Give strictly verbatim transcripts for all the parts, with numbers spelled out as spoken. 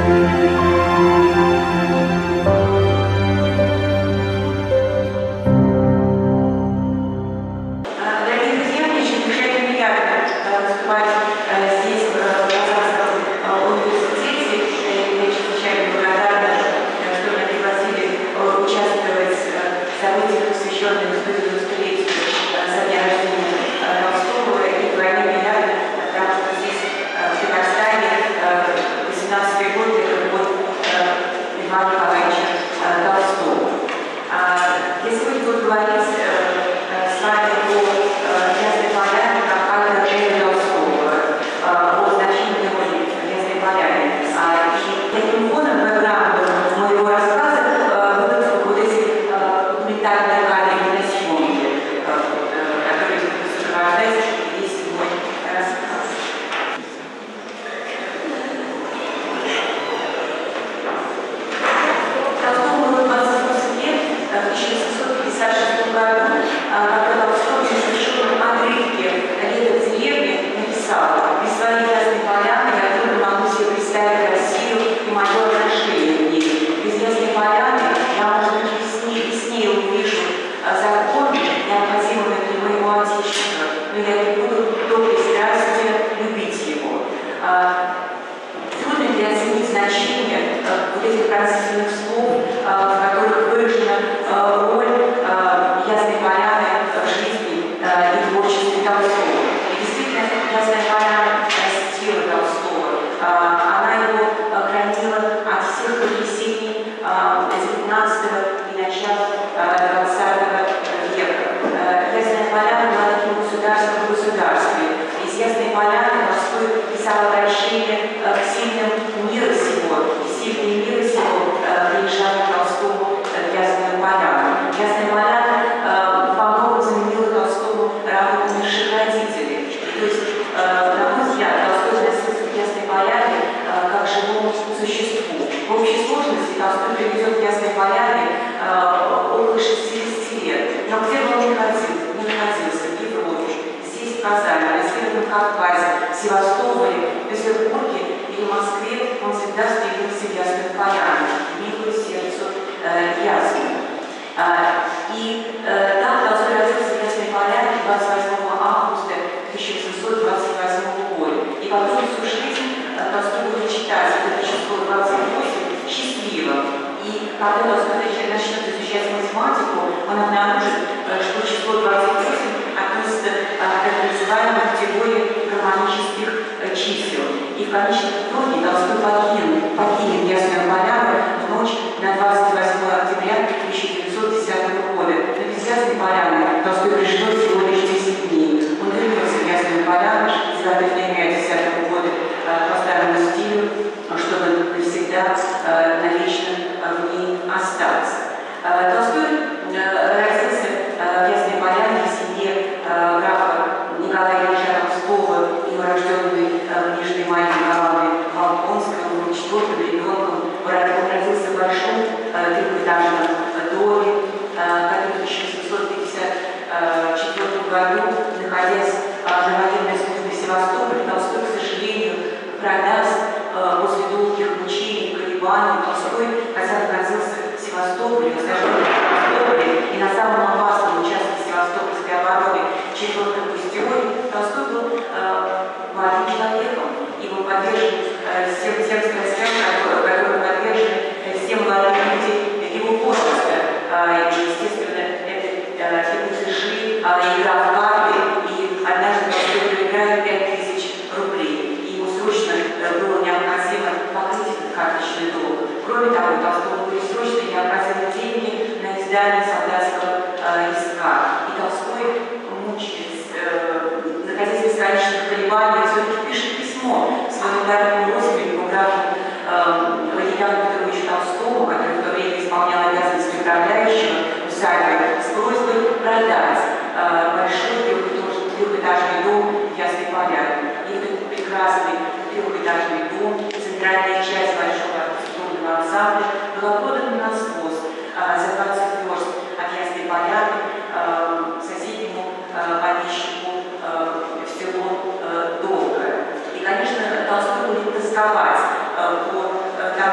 Толстой будет тосковать по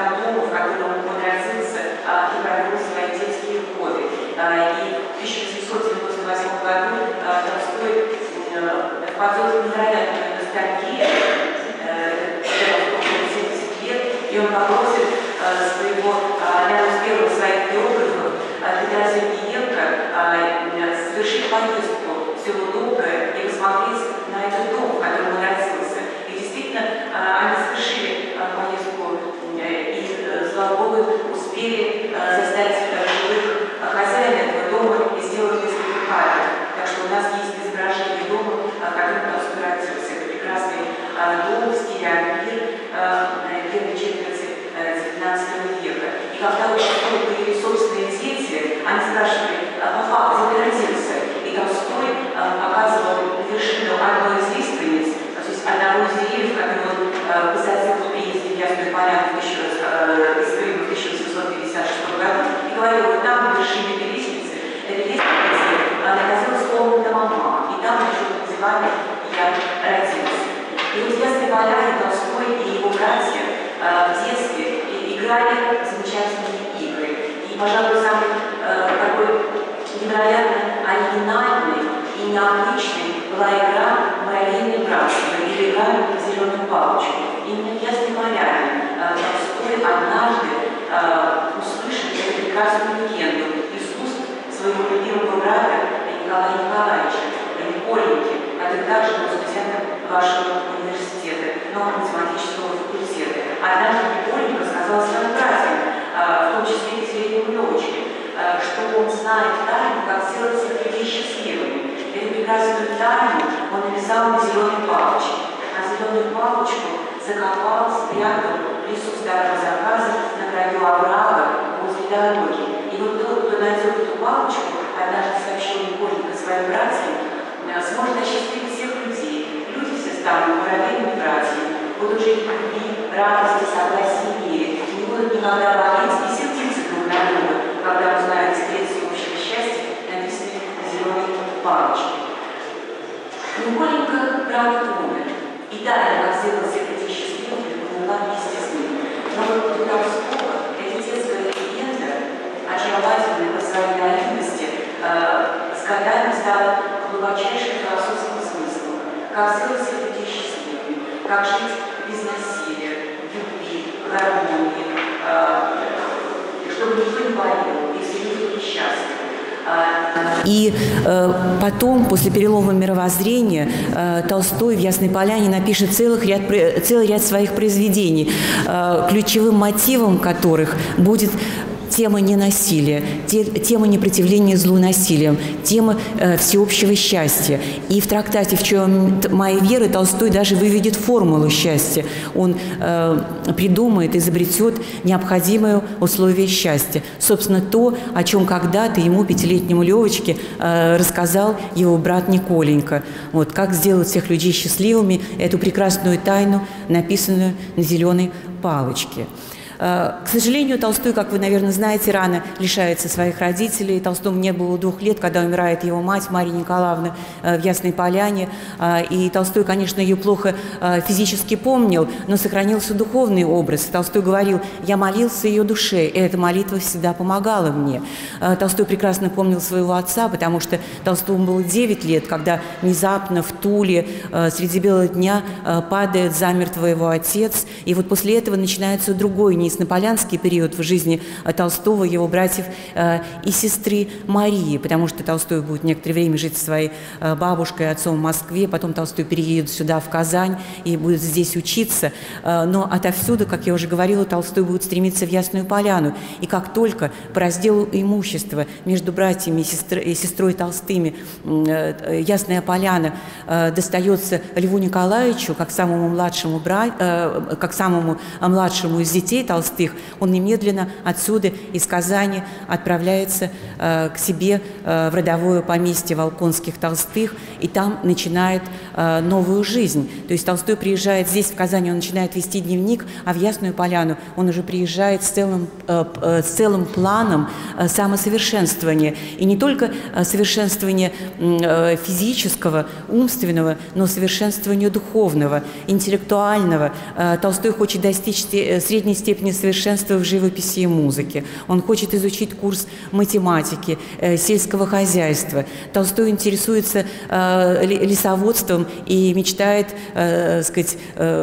позволит невероятную ностальгию, семьдесят лет, и он попросит своего, рядом с первым своих биографов, Петра Сергеенко, совершить поездку в село Долгое и посмотреть на этот дом, в котором он родился. И действительно, они совершили поездку и, слава Богу, успели застать живых хозяина этого дома и сделать несколько кадров. Так что у нас есть изображение дома, в котором Толстой родился. Это прекрасный дом в стиле ампир первой четверти девятнадцатого века. И когда у Толстого появились собственные дети, они спрашивали: папа, где ты родился? И Толстой показывал на вершину одной из лиственниц, то есть одного из деревьев, который он посадил в приезде в Ясную Поляну в тысяча восемьсот пятьдесят шестом году, и говорил: вот там, на вершине этой лестницы, этой лестницы находилась комната мама, и там еще в диване я родился. И вот в Ясной Поляне Толстой и его братья в детстве играли замечательные игры. И, пожалуй, самый такой невероятно оригинальной и необычной была игра «Муравейное братство» или игра в «Зеленую палочку». Именно в Ясной Поляне Толстой однажды услышал эту прекрасную легенду из уст своего любимого брата Николая Николаевича, Коленьки, а тогда же был студентом вашего университета, но математического факультета. Однажды Коленька рассказал своим братьям, в том числе и среднему Левочке, что он знает тайну, как сделать всех людей счастливыми. Эту прекрасную тайну он написал на зеленой палочке. А зеленую палочку закопал, спрятал в лесу старого заказа на краю оврага возле дороги. И вот тот, кто найдет эту палочку, однажды сообщил Коленька своим братьям, сможет осчастливить всех людей. Люди все станут муравейными братьями, будут жить в любви, радости, согласии и мире. Не будут никогда болеть и сердиться друг на друга, когда узнают секрет всеобщего счастья, написанный на зеленой палочке. Но Коленька, правда, умер. И тайна, как сделал всех людей счастливыми, умерла вместе с ним. Но вот у Толстого эта детская легенда, очаровательная по своей наивности, с годами стала глубочайшим философским смыслом. Как сделать всех людей счастливыми, как жить без насилия, любви, гармонии, чтобы никто не болел, и все люди были счастливы. И э, потом, после перелома мировоззрения, э, Толстой в Ясной Поляне напишет целых ряд, целый ряд своих произведений, э, ключевым мотивом которых будет тема ненасилия, те, тема непротивления злу насилием, тема э, всеобщего счастья. И в трактате «В чем моя вера» Толстой даже выведет формулу счастья. Он э, придумает, изобретет необходимое условие счастья. Собственно, то, о чем когда-то ему, пятилетнему Левочке, э, рассказал его брат Николенька. Вот, как сделать всех людей счастливыми, эту прекрасную тайну, написанную на зеленой палочке. К сожалению, Толстой, как вы, наверное, знаете, рано лишается своих родителей. Толстому не было двух лет, когда умирает его мать Мария Николаевна в Ясной Поляне. И Толстой, конечно, ее плохо физически помнил, но сохранился духовный образ. Толстой говорил: «Я молился ее душе, и эта молитва всегда помогала мне». Толстой прекрасно помнил своего отца, потому что Толстому было девять лет, когда внезапно в Туле среди бела дня падает замертво его отец. И вот после этого начинается другой яснополянский период в жизни Толстого, его братьев э, и сестры Марии, потому что Толстой будет некоторое время жить со своей э, бабушкой и отцом в Москве, потом Толстой переедет сюда, в Казань, и будет здесь учиться. Э, но отовсюду, как я уже говорила, Толстой будет стремиться в Ясную Поляну. И как только по разделу имущества между братьями и, сестр, и сестрой Толстыми э, Ясная Поляна э, достается Льву Николаевичу, как самому младшему, бра... э, как самому младшему из детей Толстых, он немедленно отсюда, из Казани, отправляется э, к себе э, в родовое поместье Волконских Толстых, и там начинает э, новую жизнь. То есть Толстой приезжает здесь, в Казани, он начинает вести дневник, а в Ясную Поляну он уже приезжает с целым, э, э, с целым планом э, самосовершенствования. И не только э, совершенствования э, физического, умственного, но совершенствования духовного, интеллектуального. Э, Толстой хочет достичь средней степени степени совершенства в живописи и музыке. Он хочет изучить курс математики, э, сельского хозяйства. Толстой интересуется э, лесоводством и мечтает, э, сказать,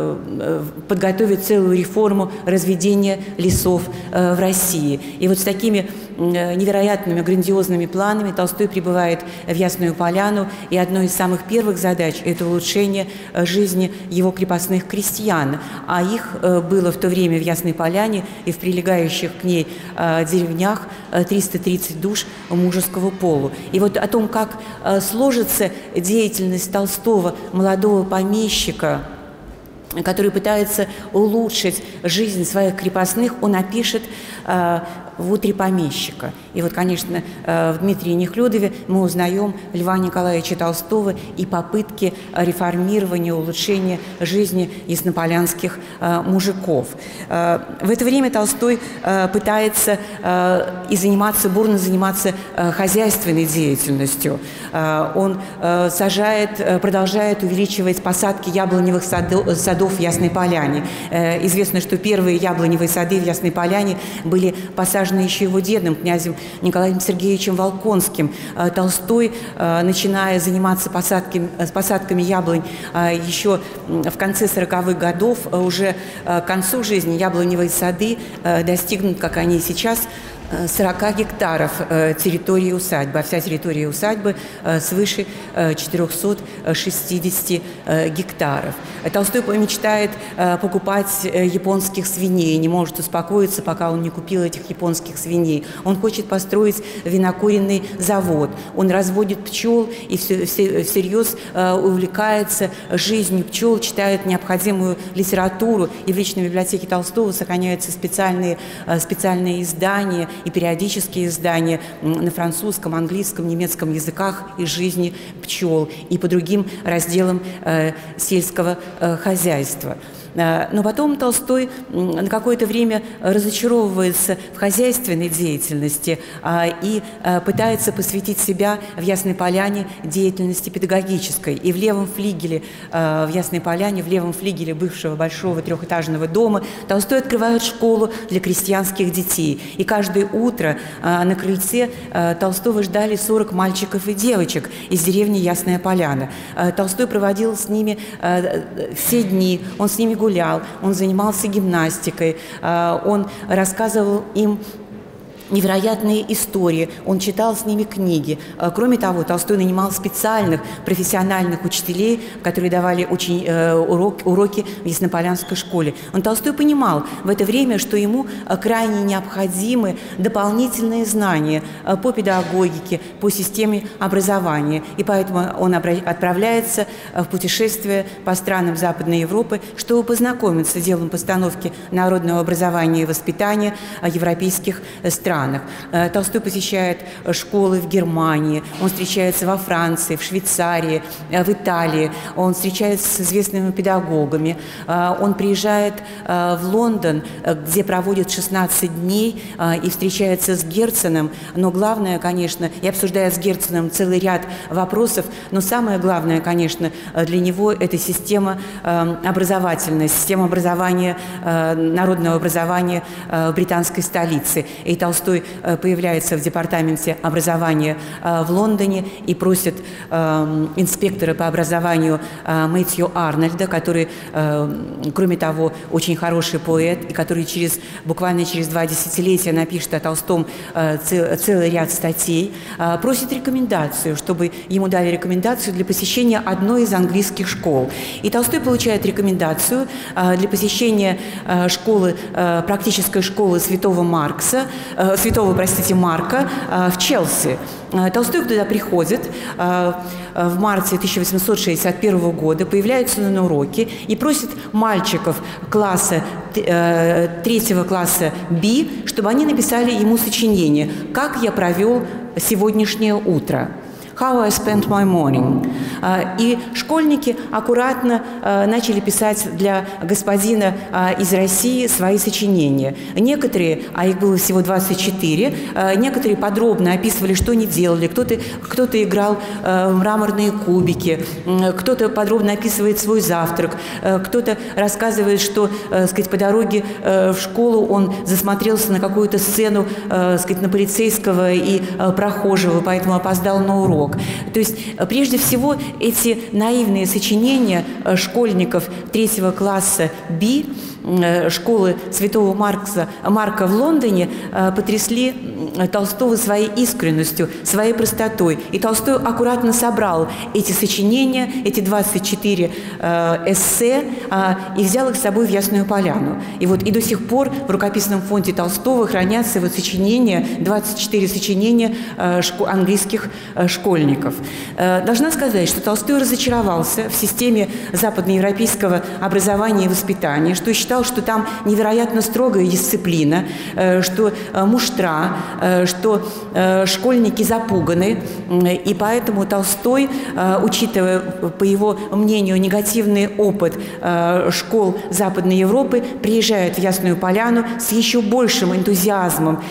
э, подготовить целую реформу разведения лесов э, в России. И вот с такими э, невероятными, грандиозными планами Толстой прибывает в Ясную Поляну, и одной из самых первых задач – это улучшение э, жизни его крепостных крестьян. А их э, было в то время в Ясной Поляне и в прилегающих к ней э, деревнях э, триста тридцать душ мужеского полу. И вот о том, как э, сложится деятельность Толстого, молодого помещика, который пытается улучшить жизнь своих крепостных, он опишет э, в «Утре помещика». И вот, конечно, э, в Дмитрии Нехлюдове мы узнаем Льва Николаевича Толстого и попытки реформирования, улучшения жизни яснополянских э, мужиков. Э, в это время Толстой э, пытается э, и заниматься, бурно заниматься э, хозяйственной деятельностью. Э, он э, сажает, э, продолжает увеличивать посадки яблоневых садов, садов в Ясной Поляне. Э, известно, что первые яблоневые сады в Ясной Поляне были посажены еще его дедом, князем Николаем Сергеевичем Волконским. Э, Толстой, э, начиная заниматься посадками, с посадками яблонь э, еще в конце сороковых годов, э, уже э, к концу жизни яблоневые сады э, достигнут, как они сейчас, сорока гектаров э, территории усадьбы, а вся территория усадьбы э, свыше э, четырёхсот шестидесяти э, гектаров. Толстой мечтает э, покупать э, японских свиней, не может успокоиться, пока он не купил этих японских свиней. Он хочет построить винокуренный завод. Он разводит пчел и все, все, всерьез э, увлекается жизнью пчел, читает необходимую литературу. И в личной библиотеке Толстого сохраняются специальные, э, специальные издания и периодические издания на французском, английском, немецком языках из жизни пчел и по другим разделам э, сельского э, хозяйства. Но потом Толстой на какое-то время разочаровывается в хозяйственной деятельности и пытается посвятить себя в Ясной Поляне деятельности педагогической. И в левом флигеле, в Ясной Поляне, в левом флигеле бывшего большого трехэтажного дома Толстой открывает школу для крестьянских детей. И каждое утро на крыльце Толстого ждали сорок мальчиков и девочек из деревни Ясная Поляна. Толстой проводил с ними все дни, он с ними гулял, он занимался гимнастикой, он рассказывал им невероятные истории, он читал с ними книги. Кроме того, Толстой нанимал специальных профессиональных учителей, которые давали очень, э, урок, уроки в Яснополянской школе. Он, Толстой, понимал в это время, что ему крайне необходимы дополнительные знания по педагогике, по системе образования. И поэтому он отправляется в путешествие по странам Западной Европы, чтобы познакомиться с делом постановки народного образования и воспитания европейских стран. Толстой посещает школы в Германии, он встречается во Франции, в Швейцарии, в Италии, он встречается с известными педагогами, он приезжает в Лондон, где проводит шестнадцать дней и встречается с Герценом, но главное, конечно, и обсуждает с Герценом целый ряд вопросов, но самое главное, конечно, для него это система образовательная, система образования, народного образования в британской столице. И Толстой появляется в департаменте образования в Лондоне и просит инспектора по образованию Мэтью Арнольда, который, кроме того, очень хороший поэт, и который через, буквально через два десятилетия напишет о Толстом цел, целый ряд статей, просит рекомендацию, чтобы ему дали рекомендацию для посещения одной из английских школ. И Толстой получает рекомендацию для посещения школы, практической школы Святого Маркса, Святого, простите, Марка в Челси. Толстой туда приходит в марте тысяча восемьсот шестьдесят первого года, появляется на уроке и просит мальчиков класса, третьего класса Б, чтобы они написали ему сочинение «Как я провел сегодняшнее утро». «How I Spent My Morning». И школьники аккуратно начали писать для господина из России свои сочинения. Некоторые, а их было всего двадцать четыре, некоторые подробно описывали, что они делали. Кто-то кто-то играл в мраморные кубики, кто-то подробно описывает свой завтрак, кто-то рассказывает, что, сказать, по дороге в школу он засмотрелся на какую-то сцену, сказать, на полицейского и прохожего, поэтому опоздал на урок. То есть, прежде всего, эти наивные сочинения школьников третьего класса Би, школы Святого Маркса, Марка в Лондоне, потрясли Толстого своей искренностью, своей простотой. И Толстой аккуратно собрал эти сочинения, эти двадцать четыре эссе, и взял их с собой в Ясную Поляну. И вот и до сих пор в рукописном фонде Толстого хранятся вот сочинения, двадцать четыре сочинения английских школьников. Должна сказать, что Толстой разочаровался в системе западноевропейского образования и воспитания, что считал, что там невероятно строгая дисциплина, что муштра, что школьники запуганы, и поэтому Толстой, учитывая, по его мнению, негативный опыт школ Западной Европы, приезжает в Ясную Поляну с еще большим энтузиазмом.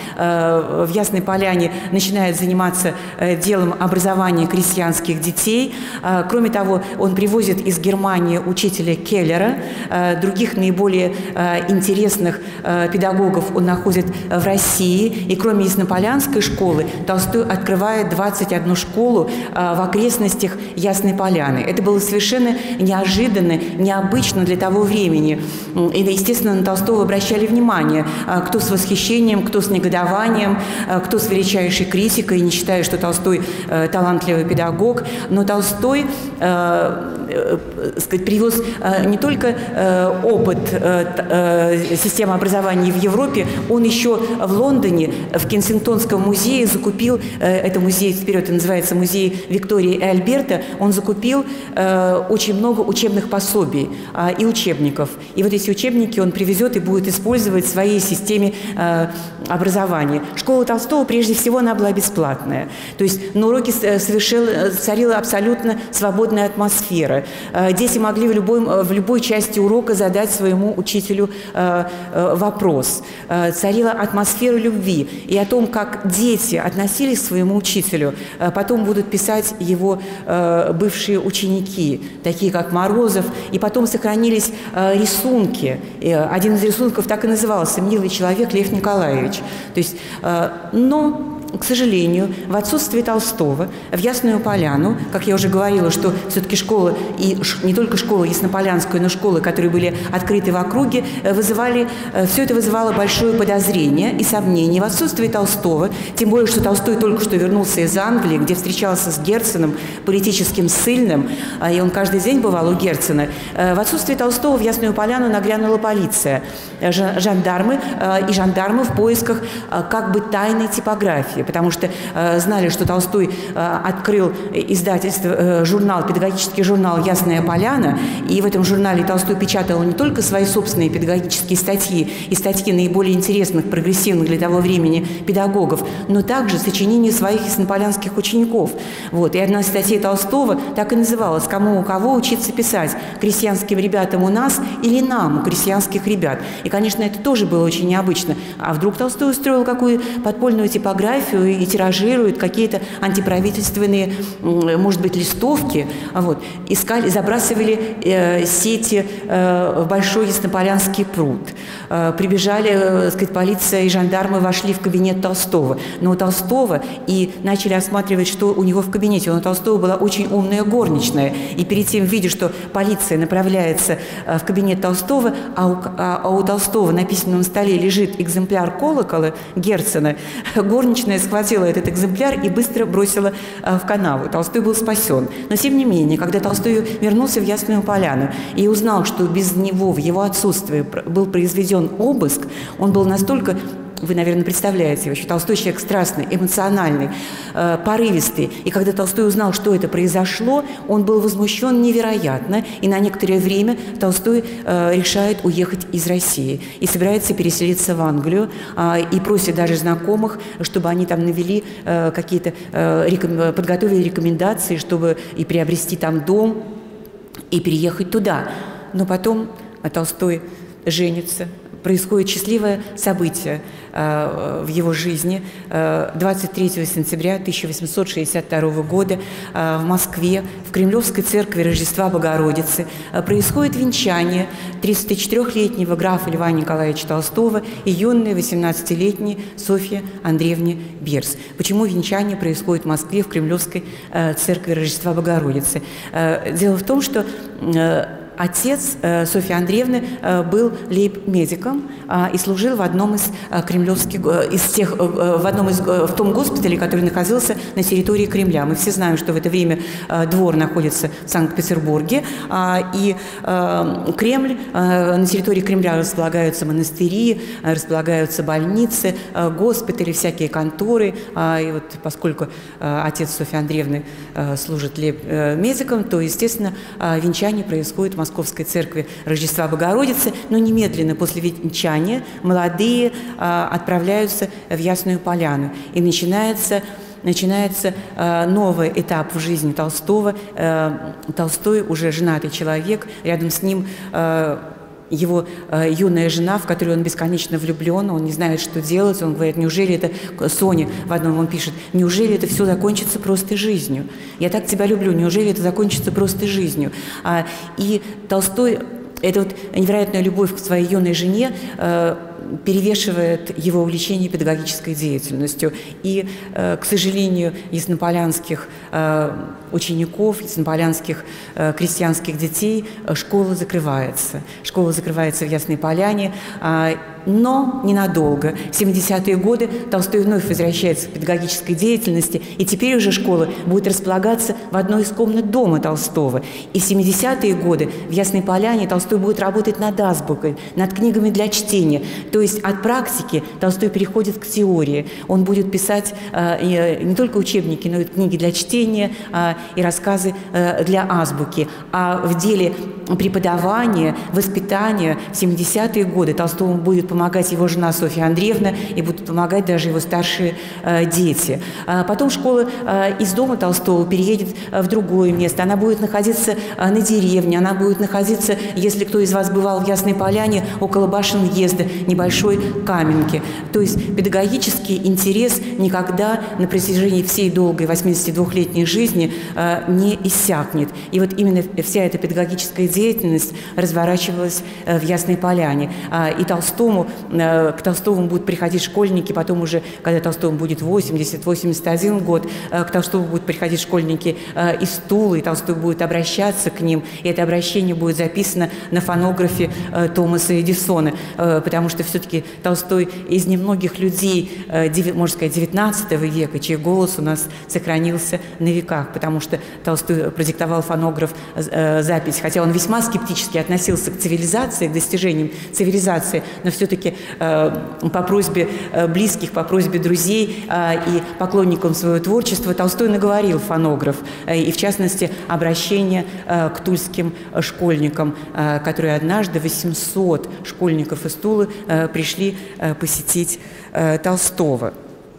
В Ясной Поляне начинает заниматься делом образования крестьянских детей. Кроме того, он привозит из Германии учителя Келлера, других наиболее интересных педагогов он находит в России. И кроме Яснополянской школы, Толстой открывает двадцать одну школу в окрестностях Ясной Поляны. Это было совершенно неожиданно, необычно для того времени. И, естественно, на Толстого обращали внимание, кто с восхищением, кто с негодованием, кто с величайшей критикой, не считая, что Толстой талантливый педагог. Но Толстой э, сказать, привез не только опыт системы образования в Европе, он еще в Лондоне, в Кенсингтонском музее закупил, это музей, теперь это называется музей Виктории и Альберта, он закупил очень много учебных пособий и учебников. И вот эти учебники он привезет и будет использовать в своей системе образования. Школа Толстого, прежде всего, она была бесплатная. То есть на уроке совершил, царила абсолютно свободная атмосфера. Дети могли в любой, в любой части урока задать своему учителю вопрос. Царила атмосфера любви. И о том, как дети относились к своему учителю, потом будут писать его бывшие ученики, такие как Морозов. И потом сохранились рисунки. Один из рисунков так и назывался «Милый человек Лев Николаевич». То есть, но... К сожалению, в отсутствие Толстого в Ясную Поляну, как я уже говорила, что все-таки школа, и не только школа Яснополянская, но школы, которые были открыты в округе, вызывали, все это вызывало большое подозрение и сомнение. В отсутствие Толстого, тем более, что Толстой только что вернулся из Англии, где встречался с Герценом, политическим ссыльным, и он каждый день бывал у Герцена. В отсутствие Толстого в Ясную Поляну нагрянула полиция, жандармы и жандармы в поисках как бы тайной типографии, потому что э, знали, что Толстой э, открыл издательство, э, журнал, педагогический журнал «Ясная Поляна», и в этом журнале Толстой печатал не только свои собственные педагогические статьи и статьи наиболее интересных, прогрессивных для того времени педагогов, но также сочинения своих яснополянских учеников. Вот. И одна из статей Толстого так и называлась «Кому у кого учиться писать? Крестьянским ребятам у нас или нам, у крестьянских ребят?» И, конечно, это тоже было очень необычно. А вдруг Толстой устроил какую подпольную типографию и тиражирует какие-то антиправительственные, может быть, листовки. Вот. Искали, забрасывали э, сети э, в большой Яснополянский пруд. Э, прибежали, э, сказать, полиция и жандармы вошли в кабинет Толстого. Но у Толстого и начали осматривать, что у него в кабинете. У Толстого была очень умная горничная. И перед тем, видя, что полиция направляется э, в кабинет Толстого, а у, а, а у Толстого на письменном столе лежит экземпляр колокола Герцена, горничная схватила этот экземпляр и быстро бросила э, в канаву. Толстой был спасен. Но, тем не менее, когда Толстой вернулся в Ясную Поляну и узнал, что без него в его отсутствие был произведен обыск, он был настолько вы, наверное, представляете его, что Толстой человек страстный, эмоциональный, э, порывистый. И когда Толстой узнал, что это произошло, он был возмущен невероятно. И на некоторое время Толстой э, решает уехать из России и собирается переселиться в Англию. Э, и просит даже знакомых, чтобы они там навели э, какие-то, э, реком... подготовили рекомендации, чтобы и приобрести там дом, и переехать туда. Но потом Толстой женится. Происходит счастливое событие э, в его жизни. Э, двадцать третьего сентября тысяча восемьсот шестьдесят второго года э, в Москве, в Кремлевской церкви Рождества Богородицы, э, происходит венчание тридцатичетырёхлетнего графа Льва Николаевича Толстого и юной восемнадцатилетней Софьи Андреевны Бирс. Почему венчание происходит в Москве, в Кремлевской э, церкви Рождества Богородицы? Э, дело в том, что э, отец э, Софьи Андреевны э, был лейб-медиком э, и служил в одном из э, кремлевских, э, из тех, э, в одном из, э, в том госпитале, который находился на территории Кремля. Мы все знаем, что в это время э, двор находится в Санкт-Петербурге, э, и э, Кремль, э, на территории Кремля располагаются монастыри, э, располагаются больницы, э, госпитали, всякие конторы. Э, и вот поскольку э, отец Софьи Андреевны э, служит лейб-медиком, то, естественно, э, венчание происходит в Московской церкви Рождества Богородицы, но немедленно после венчания молодые а, отправляются в Ясную Поляну, и начинается начинается э, новый этап в жизни Толстого. Э, Толстой уже женатый человек, рядом с ним э, его э, юная жена, в которую он бесконечно влюблен, он не знает, что делать, он говорит, неужели это, Соня, в одном он пишет, неужели это все закончится просто жизнью? Я так тебя люблю, неужели это закончится просто жизнью? А, и Толстой, эта вот невероятная любовь к своей юной жене э, перевешивает его увлечение педагогической деятельностью. И, э, к сожалению, яснополянских э, учеников, яснополянских э, крестьянских детей э, школа закрывается. Школа закрывается в Ясной Поляне, э, но ненадолго. В семидесятые годы Толстой вновь возвращается к педагогической деятельности, и теперь уже школа будет располагаться в одной из комнат дома Толстого. И в семидесятые годы в Ясной Поляне Толстой будет работать над азбукой, над книгами для чтения. То есть от практики Толстой переходит к теории. Он будет писать э, не только учебники, но и книги для чтения э, и рассказы э, для азбуки. А в деле преподавания, воспитания в семидесятые годы Толстому будет помогать его жена Софья Андреевна, и будут помогать даже его старшие э, дети. А потом школа э, из дома Толстого переедет э, в другое место. Она будет находиться э, на деревне, она будет находиться, если кто из вас бывал в Ясной Поляне, около башен въезда, небольшой Каменки. То есть педагогический интерес никогда на протяжении всей долгой восьмидесятидвухлетней жизни э, не иссякнет. И вот именно вся эта педагогическая деятельность разворачивалась э, в Ясной Поляне. А, и Толстому к Толстому будут приходить школьники, потом уже, когда Толстому будет восемьдесят — восемьдесят один год, к Толстому будут приходить школьники из Тулы, и Толстой будет обращаться к ним, и это обращение будет записано на фонографе Томаса Эдисона, потому что все-таки Толстой из немногих людей, можно сказать, девятнадцатого века, чей голос у нас сохранился на веках, потому что Толстой продиктовал фонограф запись, хотя он весьма скептически относился к цивилизации, к достижениям цивилизации, но все-таки э, по просьбе э, близких, по просьбе друзей э, и поклонникам своего творчества Толстой наговорил фонограф, э, и в частности обращение э, к тульским школьникам, э, которые однажды восемьсот школьников из Тулы э, пришли э, посетить э, Толстого.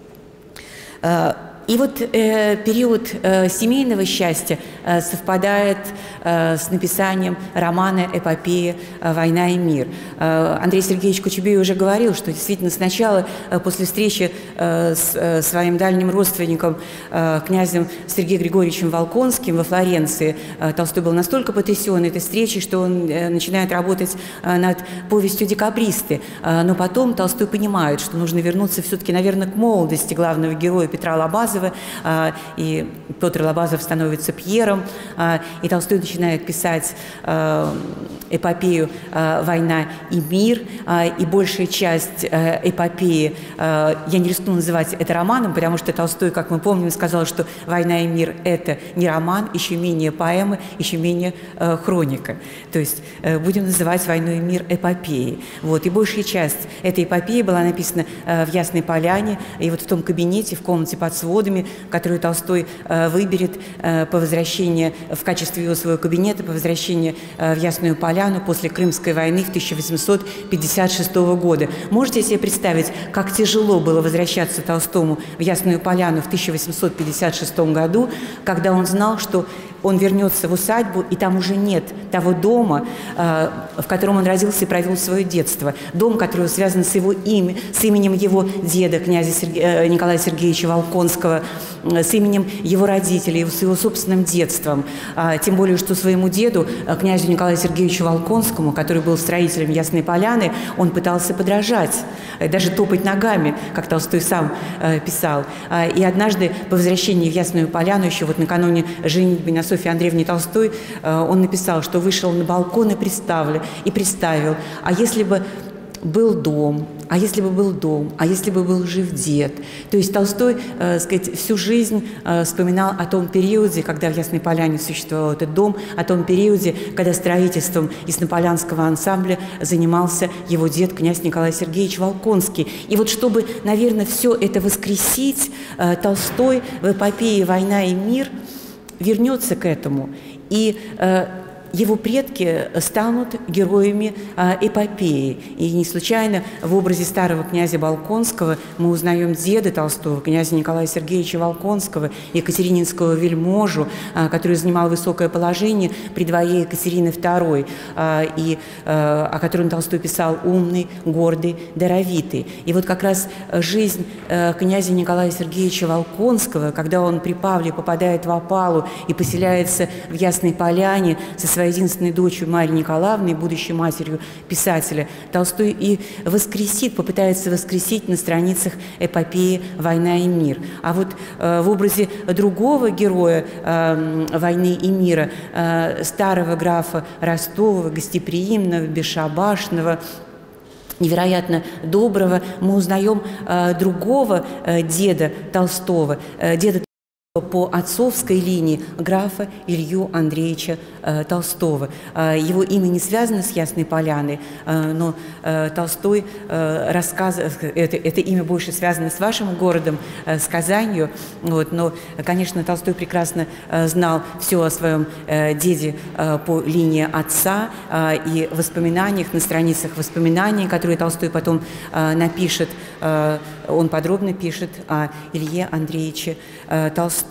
Э, И вот э, период э, семейного счастья э, совпадает э, с написанием романа эпопеи э, «Война и мир». Э, Андрей Сергеевич Кочубей уже говорил, что действительно сначала, э, после встречи э, с э, своим дальним родственником, э, князем Сергеем Григорьевичем Волконским во Флоренции, э, Толстой был настолько потрясен этой встречей, что он э, начинает работать э, над повестью «Декабристы». Э, но потом Толстой понимает, что нужно вернуться все-таки, наверное, к молодости главного героя Петра Лобазова, Лобазова, и Петр Лобазов становится Пьером, и Толстой начинает писать эпопею «Война и мир», и большая часть эпопеи, я не рискну называть это романом, потому что Толстой, как мы помним, сказал, что «Война и мир» – это не роман, еще менее поэма, еще менее хроника. То есть будем называть «Войну и мир» эпопеей. Вот. И большая часть этой эпопеи была написана в Ясной Поляне, и вот в том кабинете, в комнате под сводами, которую Толстой выберет по возвращении, в качестве его своего кабинета, по возвращении в Ясную Поляну после Крымской войны в тысяча восемьсот пятьдесят шестого года. Можете себе представить, как тяжело было возвращаться Толстому в Ясную Поляну в тысяча восемьсот пятьдесят шестом году, когда он знал, что он вернется в усадьбу, и там уже нет того дома, в котором он родился и провел свое детство. Дом, который связан с его именем, с именем его деда, князя Серге... Николая Сергеевича Волконского, с именем его родителей, с его собственным детством. Тем более, что своему деду, князю Николаю Сергеевичу Волконскому, который был строителем Ясной Поляны, он пытался подражать, даже топать ногами, как Толстой сам писал. И однажды по возвращении в Ясную Поляну, еще вот накануне женитьбы на Софьи Андреевне Толстой, он написал, что вышел на балкон и представил, и представил, а если бы был дом, а если бы был дом, а если бы был жив дед. То есть Толстой, э, сказать, всю жизнь э, вспоминал о том периоде, когда в Ясной Поляне существовал этот дом, о том периоде, когда строительством Яснополянского ансамбля занимался его дед, князь Николай Сергеевич Волконский. И вот чтобы, наверное, все это воскресить, э, Толстой в эпопее «Война и мир» вернется к этому. И э, его предки станут героями э, эпопеи. И не случайно в образе старого князя Волконского мы узнаем деда Толстого, князя Николая Сергеевича Волконского, екатерининского вельможу, э, который занимал высокое положение при дворе Екатерины второй, э, и, э, о котором Толстой писал «умный, гордый, даровитый». И вот как раз жизнь э, князя Николая Сергеевича Волконского, когда он при Павле попадает в опалу и поселяется в Ясной Поляне со своей единственной дочерью Марьей Николаевной, будущей матерью писателя, Толстой и воскресит, попытается воскресить на страницах эпопеи «Война и мир». А вот э, в образе другого героя э, «Войны и мира», э, старого графа Ростова, гостеприимного, бесшабашного, невероятно доброго, мы узнаем э, другого э, деда Толстого, э, деда по отцовской линии графа Илью Андреевича э, Толстого. Э, его имя не связано с Ясной Поляной, э, но э, Толстой э, рассказывает, это, это имя больше связано с вашим городом, э, с Казанью. Вот, но, конечно, Толстой прекрасно э, знал все о своем э, деде э, по линии отца, э, и в воспоминаниях, на страницах воспоминаний, которые Толстой потом э, напишет, э, он подробно пишет о Илье Андреевиче э, Толстом.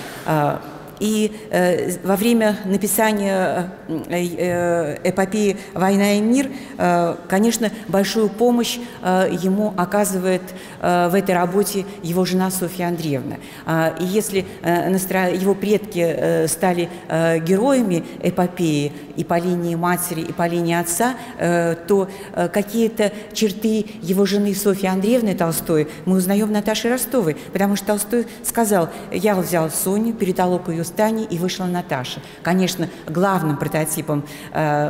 И э, во время написания э, эпопеи «Война и мир», э, конечно, большую помощь э, ему оказывает э, в этой работе его жена Софья Андреевна. Э, и если э, настро... его предки э, стали э, героями эпопеи и по линии матери, и по линии отца, э, то э, какие-то черты его жены Софьи Андреевны Толстой мы узнаем в Наташе Ростовой, потому что Толстой сказал: «Я взял Соню, перетолок ее Стани, и вышла Наташа». Конечно, главным прототипом, э,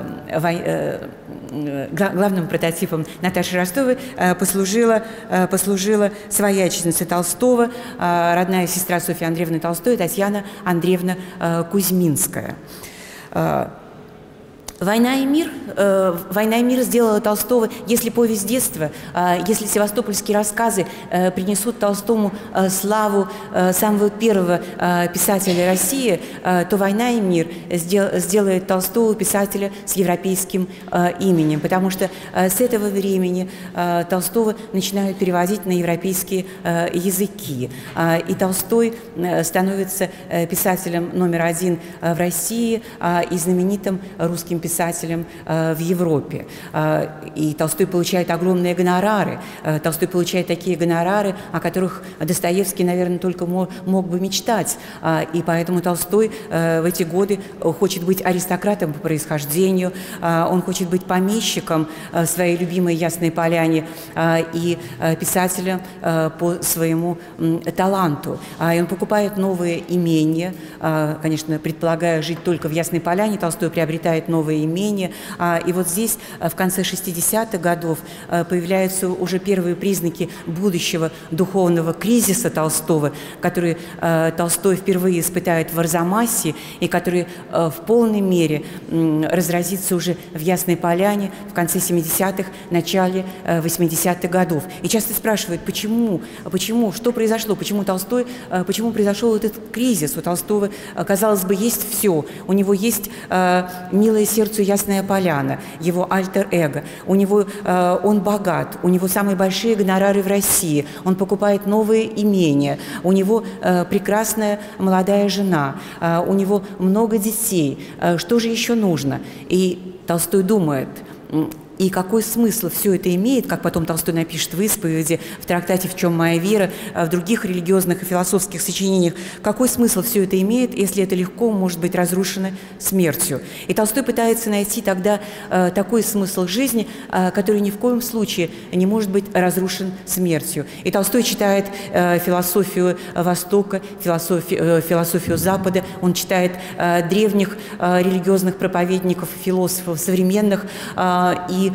э, главным прототипом Наташи Ростовой э, послужила, э, послужила свояченица Толстого, э, родная сестра Софьи Андреевны Толстой, Татьяна Андреевна э, Кузьминская. Э, «Война и мир», э, «Война и мир» сделала Толстого, если повесть детства, э, если севастопольские рассказы э, принесут Толстому э, славу э, самого первого э, писателя России, э, то «Война и мир» сдел, сделает Толстого писателя с европейским э, именем, потому что э, с этого времени э, Толстого начинают переводить на европейские э, языки, э, и Толстой э, становится э, писателем номер один э, в России э, и знаменитым русским писателем писателем в Европе. И Толстой получает огромные гонорары. Толстой получает такие гонорары, о которых Достоевский, наверное, только мог, мог бы мечтать. И поэтому Толстой в эти годы хочет быть аристократом по происхождению, он хочет быть помещиком в своей любимой Ясной Поляне и писателем по своему таланту. И он покупает новые имения, конечно, предполагая жить только в Ясной Поляне, Толстой приобретает новые имения. И вот здесь в конце шестидесятых годов появляются уже первые признаки будущего духовного кризиса Толстого, который Толстой впервые испытает в Арзамасе и который в полной мере разразится уже в Ясной Поляне в конце семидесятых, начале восьмидесятых годов. И часто спрашивают, почему, почему, что произошло, почему Толстой, почему произошел этот кризис. У Толстого, казалось бы, есть все. У него есть «Милое сердцу Ясная Поляна», его альтер-эго. У него, он богат, у него самые большие гонорары в России, он покупает новые имения, у него прекрасная молодая жена, у него много детей. Что же еще нужно? И Толстой думает, и какой смысл все это имеет, как потом Толстой напишет в «Исповеди», в трактате «В чем моя вера», в других религиозных и философских сочинениях, какой смысл все это имеет, если это легко может быть разрушено смертью. И Толстой пытается найти тогда э, такой смысл жизни, э, который ни в коем случае не может быть разрушен смертью. И Толстой читает э, философию Востока, философию, э, философию Запада, он читает э, древних э, религиозных проповедников, философов современных, э, и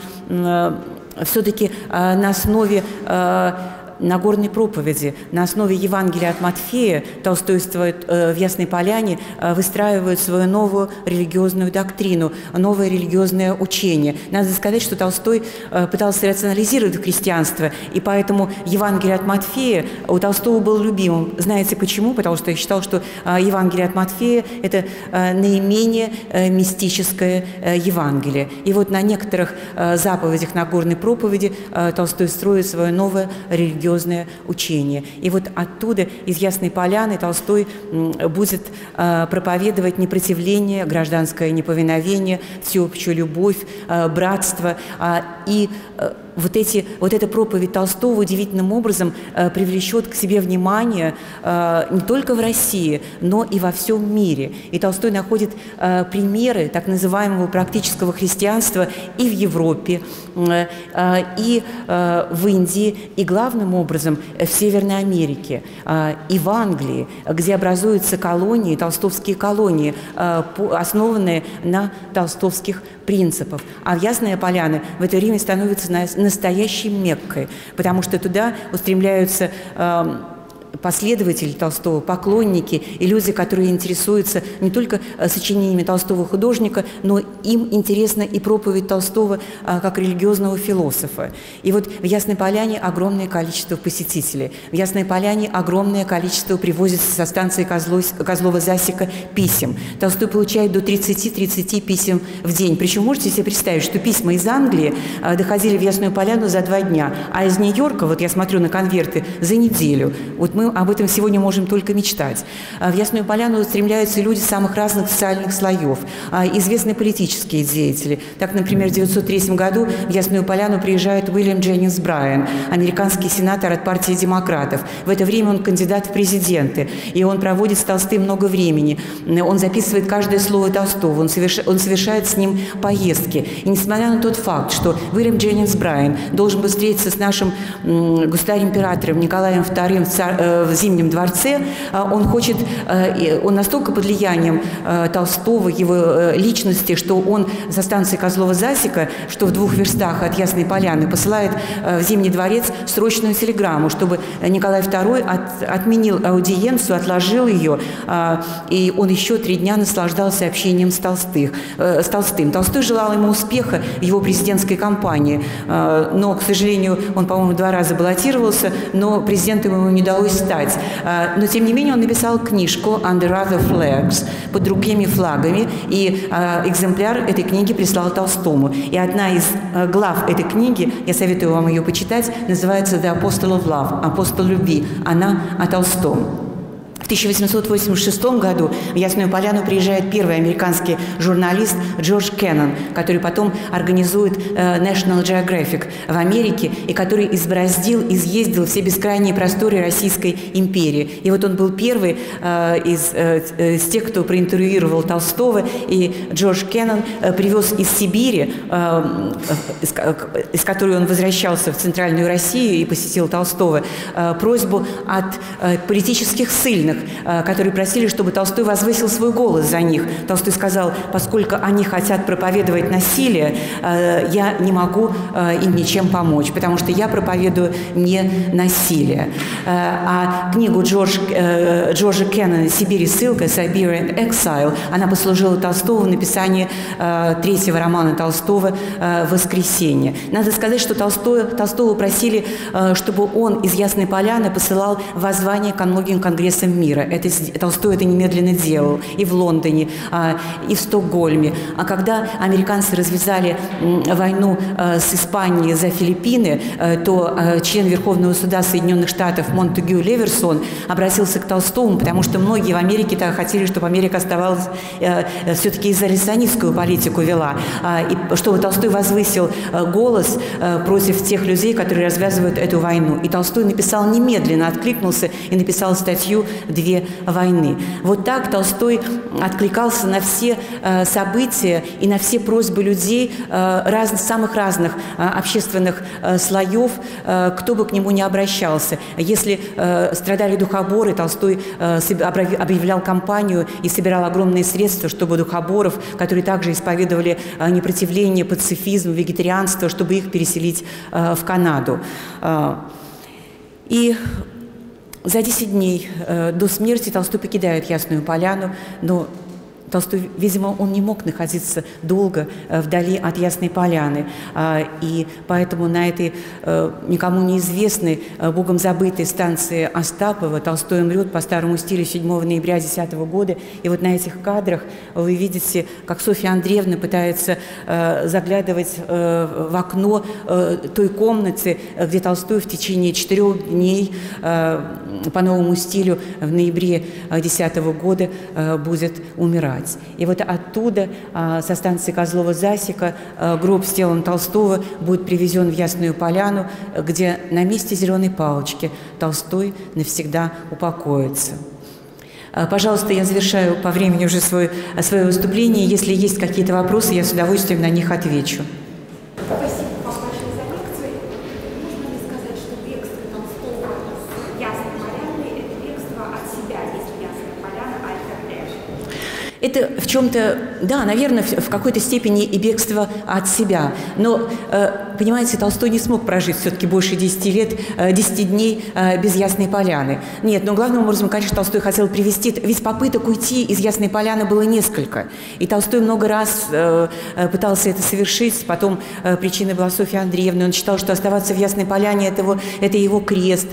все-таки на основе Нагорной проповеди, на основе Евангелия от Матфея Толстой в Ясной Поляне выстраивает свою новую религиозную доктрину, новое религиозное учение. Надо сказать, что Толстой пытался рационализировать христианство, и поэтому Евангелие от Матфея у Толстого был любимым. Знаете почему? Потому что я считал, что Евангелие от Матфея – это наименее мистическое Евангелие. И вот на некоторых заповедях Нагорной проповеди Толстой строит свое новое религиозное учение. И вот оттуда, из Ясной Поляны, Толстой будет проповедовать непротивление, гражданское неповиновение, всеобщую любовь, братство. И вот, эти, вот эта проповедь Толстого удивительным образом привлечет к себе внимание не только в России, но и во всем мире. И Толстой находит примеры так называемого практического христианства и в Европе, и в Индии, и главным образом в Северной Америке, и в Англии, где образуются колонии, толстовские колонии, основанные на толстовских принципах. А в Ясная Поляна в это время становится настоящей Меккой, потому что туда устремляются последователи Толстого, поклонники и люди, которые интересуются не только сочинениями Толстого художника, но им интересна и проповедь Толстого как религиозного философа. И вот в Ясной Поляне огромное количество посетителей. В Ясной Поляне огромное количество привозится со станции Козлова-Засека писем. Толстой получает до тридцати-тридцати писем в день. Причем можете себе представить, что письма из Англии доходили в Ясную Поляну за два дня, а из Нью-Йорка, вот я смотрю на конверты, за неделю. Вот мы об этом сегодня можем только мечтать. В Ясную Поляну устремляются люди самых разных социальных слоев, известные политические деятели. Так, например, в девятьсот третьем году в Ясную Поляну приезжает Уильям Дженнингс Брайан, американский сенатор от партии демократов. В это время он кандидат в президенты, и он проводит с Толстым много времени. Он записывает каждое слово Толстого, он, соверш... он совершает с ним поездки. И несмотря на тот факт, что Уильям Дженнингс Брайан должен был встретиться с нашим государем-императором Николаем вторым в, цар... в Зимнем дворце, он хочет, он настолько под влиянием Толстого, его личности, что он со станции Козлова-Засека, что в двух верстах от Ясной Поляны, посылает в Зимний дворец срочную телеграмму, чтобы Николай второй от, отменил аудиенцию, отложил ее, и он еще три дня наслаждался общением с, Толстых, с Толстым. Толстой желал ему успеха в его президентской кампании, но, к сожалению, он, по-моему, два раза баллотировался, но президентом ему не удалось стать. Но, тем не менее, он написал книжку «Under Other Flags» под другими флагами, и экземпляр этой книги прислал Толстому. И одна из глав этой книги, я советую вам ее почитать, называется «The Apostle of Love» – «Апостол любви». Она о Толстом. В тысяча восемьсот восемьдесят шестом году в Ясную Поляну приезжает первый американский журналист Джордж Кеннон, который потом организует э, National Geographic в Америке и который избороздил, изъездил все бескрайние просторы Российской империи. И вот он был первый э, из, э, из тех, кто проинтервьюировал Толстого, и Джордж Кеннон э, привез из Сибири, э, из, из которой он возвращался в Центральную Россию и посетил Толстого, э, просьбу от э, политических ссыльных, которые просили, чтобы Толстой возвысил свой голос за них. Толстой сказал: поскольку они хотят проповедовать насилие, я не могу им ничем помочь, потому что я проповедую не насилие. А книгу Джордж, Джорджа Кеннона «Сибирь и ссылка» «Siberia and Exile» она послужила Толстому в написании третьего романа Толстого «Воскресенье». Надо сказать, что Толстой, Толстого просили, чтобы он из Ясной Поляны посылал воззвания ко многим конгрессам мира. Это, Толстой это немедленно делал и в Лондоне, и в Стокгольме. А когда американцы развязали войну с Испанией за Филиппины, то член Верховного суда Соединенных Штатов Монтегю Леверсон обратился к Толстому, потому что многие в Америке так хотели, чтобы Америка оставалась все-таки изоляционистскую политику вела, и чтобы Толстой возвысил голос против тех людей, которые развязывают эту войну. И Толстой написал немедленно, откликнулся и написал статью «Две войны». Вот так Толстой откликался на все э, события и на все просьбы людей э, раз, самых разных э, общественных э, слоев, э, кто бы к нему не обращался. Если э, страдали духоборы, Толстой э, объявлял кампанию и собирал огромные средства, чтобы духоборов, которые также исповедовали э, непротивление, пацифизм, вегетарианство, чтобы их переселить э, в Канаду. Э, и За десять дней э, до смерти Толстой покидает Ясную Поляну, но Толстой, видимо, он не мог находиться долго э, вдали от Ясной Поляны, э, и поэтому на этой э, никому неизвестной, э, богом забытой станции Остапова Толстой умрет по старому стилю седьмого ноября десятого года. И вот на этих кадрах вы видите, как Софья Андреевна пытается э, заглядывать э, в окно э, той комнаты, где Толстой в течение четырех дней э, по новому стилю в ноябре десятого года э, будет умирать. И вот оттуда, со станции Козлова-Засека, гроб с телом Толстого будет привезен в Ясную Поляну, где на месте зеленой палочки Толстой навсегда упокоится. Пожалуйста, я завершаю по времени уже свое, свое выступление. Если есть какие-то вопросы, я с удовольствием на них отвечу. Спасибо вам большое за лекцию. Можно ли сказать, что бегство Толстого с Ясной Поляны – это бегство от себя, если Ясная Поляна – альтер-эго? Это в чем-то, да, наверное, в какой-то степени и бегство от себя. Но, понимаете, Толстой не смог прожить все-таки больше десяти лет, десяти дней без Ясной Поляны. Нет, но главным образом, конечно, Толстой хотел привести, ведь попыток уйти из Ясной Поляны было несколько. И Толстой много раз пытался это совершить, потом причиной была Софья Андреевна. Он считал, что оставаться в Ясной Поляне – это его, это его крест.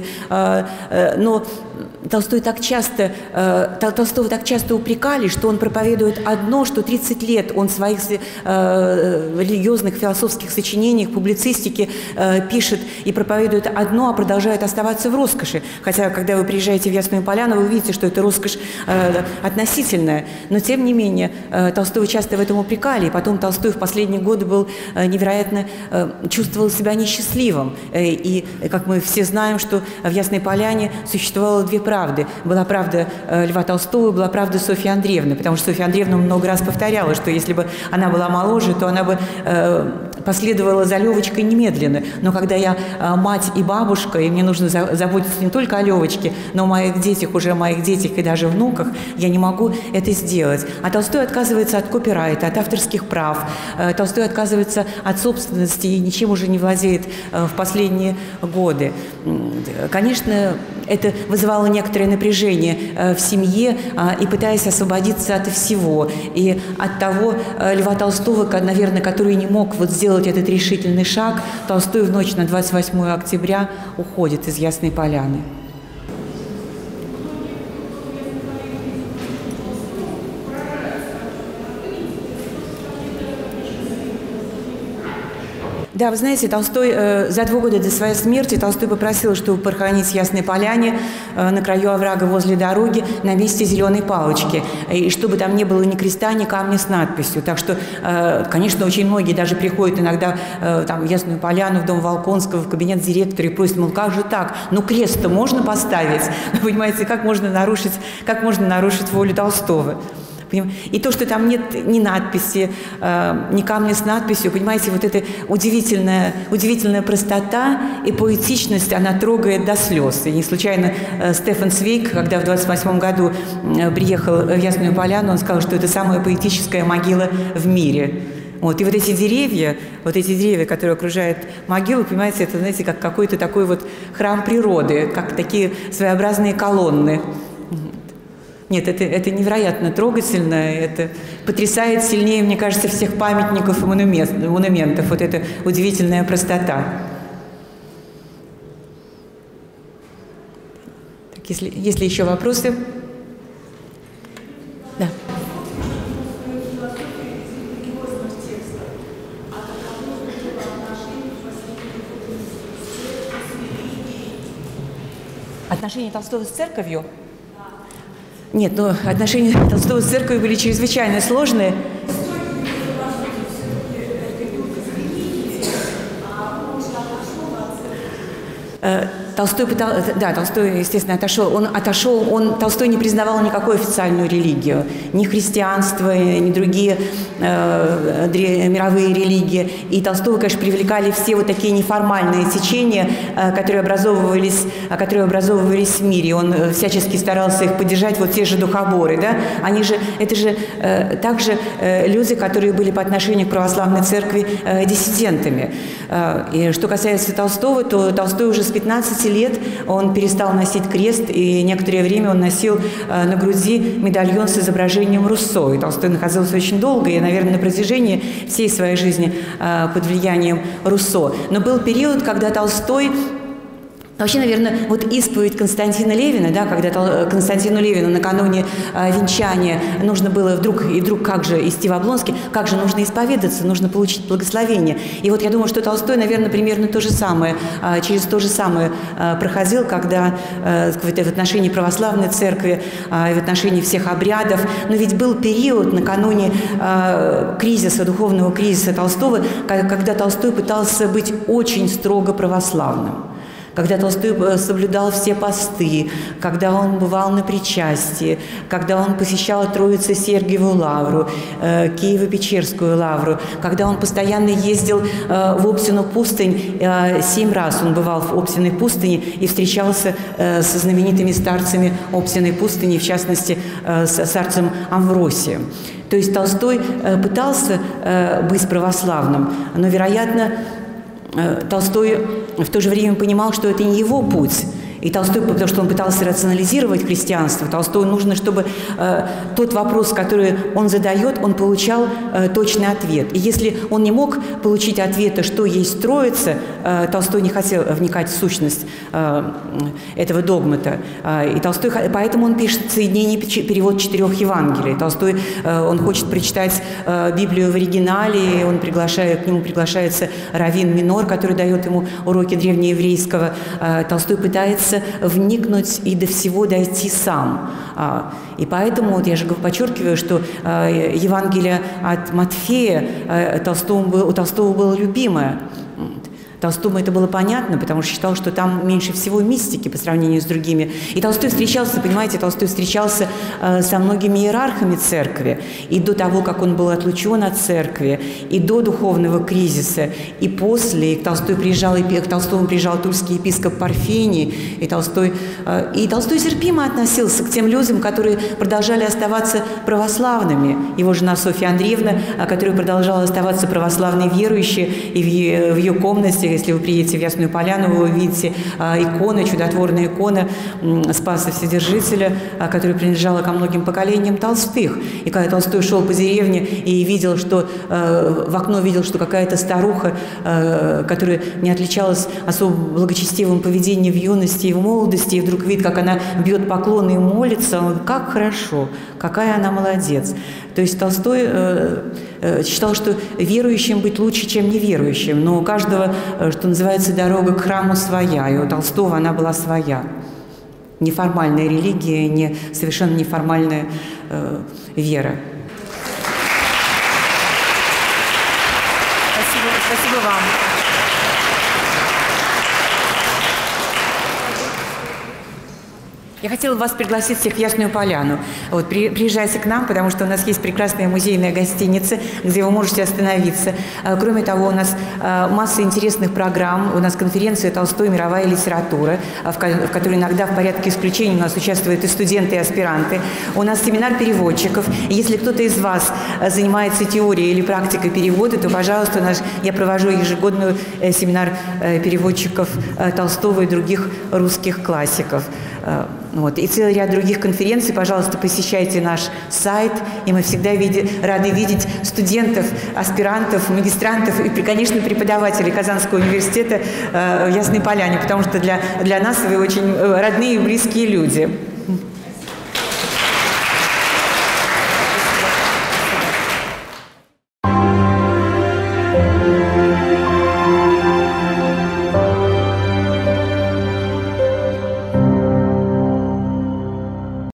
Но Толстой так часто, Толстого так часто упрекали, что он проповедует одно, что тридцать лет он в своих э, религиозных, философских сочинениях, публицистике э, пишет и проповедует одно, а продолжает оставаться в роскоши. Хотя, когда вы приезжаете в Ясную Поляну, вы видите, что это роскошь э, относительная. Но, тем не менее, э, Толстого часто в этом упрекали. И потом Толстой в последние годы был э, невероятно, э, чувствовал себя несчастливым. Э, и, как мы все знаем, что в Ясной Поляне существовало две правды. Была правда э, Льва Толстого, была правда Софьи Андреевны, потому что Софья Андреевна много раз повторяла, что если бы она была моложе, то она бы э, последовала за Левочкой немедленно. Но когда я э, мать и бабушка, и мне нужно за, заботиться не только о Левочке, но о моих детях, уже о моих детях и даже внуках, я не могу это сделать. А Толстой отказывается от копирайта, от авторских прав. Э, Толстой отказывается от собственности и ничем уже не владеет э, в последние годы. Конечно, это вызывало некоторое напряжение э, в семье, э, и пытаясь освободиться от всего. И от того э, Льва Толстого, наверное, который не мог вот сделать этот решительный шаг, Толстой в ночь на двадцать восьмое октября уходит из Ясной Поляны. Да, вы знаете, Толстой э, за два года до своей смерти Толстой попросил, чтобы похоронить в Ясной Поляне э, на краю оврага возле дороги на месте зеленой палочки, и чтобы там не было ни креста, ни камня с надписью. Так что, э, конечно, очень многие даже приходят иногда э, там, в Ясную Поляну, в дом Волконского, в кабинет директора и просят, мол, как же так? Ну, крест-то можно поставить? Вы понимаете, как можно нарушить, как можно нарушить волю Толстого? И то, что там нет ни надписи, э, ни камня с надписью, понимаете, вот эта удивительная, удивительная простота и поэтичность, она трогает до слез. И не случайно э, Стефан Цвейг, когда в двадцать восьмом году э, приехал в Ясную Поляну, он сказал, что это самая поэтическая могила в мире. Вот. И вот эти деревья, вот эти деревья, которые окружают могилу, понимаете, это, знаете, как какой-то такой вот храм природы, как такие своеобразные колонны. Нет, это, это невероятно трогательно, это потрясает сильнее, мне кажется, всех памятников и монументов, вот эта удивительная простота. Так, если, если еще вопросы? Да. Отношения Толстого с церковью? Нет, но отношения Толстого с церковью были чрезвычайно сложные. Толстой пытал, да, Толстой, естественно, отошел. Он отошел, он, Толстой не признавал никакую официальную религию, ни христианство, ни другие э, мировые религии. И Толстого, конечно, привлекали все вот такие неформальные течения, э, которые образовывались, которые образовывались в мире. Он всячески старался их поддержать, вот те же духоборы, да. Они же, это же э, также э, люди, которые были по отношению к православной церкви э, диссидентами. Э, и что касается Толстого, то Толстой уже с пятнадцати лет он перестал носить крест, и некоторое время он носил э, на груди медальон с изображением Руссо. И Толстой находился очень долго, и, наверное, на протяжении всей своей жизни э, под влиянием Руссо. Но был период, когда Толстой... Вообще, наверное, вот исповедь Константина Левина, да, когда Константину Левину накануне э, венчания нужно было вдруг, и вдруг как же идти в Облонский, как же нужно исповедаться, нужно получить благословение. И вот я думаю, что Толстой, наверное, примерно то же самое, э, через то же самое э, проходил, когда э, в отношении православной церкви, э, в отношении всех обрядов. Но ведь был период накануне э, кризиса, духовного кризиса Толстого, когда Толстой пытался быть очень строго православным. Когда Толстой соблюдал все посты, когда он бывал на причастии, когда он посещал Троице-Сергиеву лавру, э, Киево-Печерскую лавру, когда он постоянно ездил э, в Оптину пустынь, э, семь раз он бывал в Оптиной пустыне и встречался э, со знаменитыми старцами Оптиной пустыни, в частности, э, с старцем Амвросием. То есть Толстой э, пытался э, быть православным, но, вероятно, Толстой в то же время понимал, что это не его путь. И Толстой, потому что он пытался рационализировать христианство, Толстому нужно, чтобы э, тот вопрос, который он задает, он получал э, точный ответ. И если он не мог получить ответа, что есть Троица, э, Толстой не хотел вникать в сущность э, этого догмата. Э, и Толстой, поэтому он пишет соединение, перевод четырех Евангелий. Толстой, э, он хочет прочитать э, Библию в оригинале, он приглашает, к нему приглашается раввин Минор, который дает ему уроки древнееврейского. Э, Толстой пытается вникнуть и до всего дойти сам. И поэтому, вот я же подчеркиваю, что Евангелие от Матфея Толстому был, у Толстого было любимое. Толстому это было понятно, потому что считал, что там меньше всего мистики по сравнению с другими. И Толстой встречался, понимаете, Толстой встречался э, со многими иерархами церкви. И до того, как он был отлучен от церкви, и до духовного кризиса, и после. И к, Толстой приезжал, и к Толстому приезжал тульский епископ Парфений. И Толстой, э, и Толстой терпимо относился к тем людям, которые продолжали оставаться православными. Его жена Софья Андреевна, которая продолжала оставаться православной верующей, и в ее, в ее комнате, если вы приедете в Ясную Поляну, вы увидите а, иконы, чудотворная икона м, Спаса Вседержителя, а, которая принадлежала ко многим поколениям Толстых. И когда Толстой шел по деревне и видел, что а, в окно видел, что какая-то старуха, а, которая не отличалась особо благочестивым поведением в юности и в молодости, и вдруг видит, как она бьет поклоны и молится, он, как хорошо, какая она молодец. То есть Толстой... А, считал, что верующим быть лучше, чем неверующим. Но у каждого, что называется, дорога к храму своя, и у Толстого она была своя. Неформальная религия, не, совершенно неформальная э, вера. Спасибо, спасибо вам. Я хотела вас пригласить всех в Ясную Поляну. Вот, при, приезжайте к нам, потому что у нас есть прекрасная музейная гостиница, где вы можете остановиться. Кроме того, у нас масса интересных программ. У нас конференция «Толстой. Мировая литература», в которой иногда в порядке исключения у нас участвуют и студенты, и аспиранты. У нас семинар переводчиков. И если кто-то из вас занимается теорией или практикой перевода, то, пожалуйста, наш, я провожу ежегодный семинар переводчиков Толстого и других русских классиков. Вот. И целый ряд других конференций. Пожалуйста, посещайте наш сайт, и мы всегда види, рады видеть студентов, аспирантов, магистрантов и, конечно, преподавателей Казанского университета э, в Ясной Поляне, потому что для, для нас вы очень родные и близкие люди.